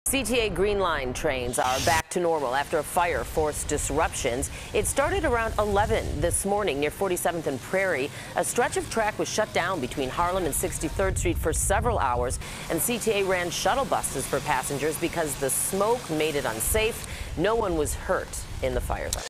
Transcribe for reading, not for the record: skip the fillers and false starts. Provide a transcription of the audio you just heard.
CTA Green Line trains are back to normal after a fire forced disruptions. It started around 11 this morning near 47th and Prairie. A stretch of track was shut down between Harlem and 63rd Street for several hours, and CTA ran shuttle buses for passengers because the smoke made it unsafe. No one was hurt in the fire, though.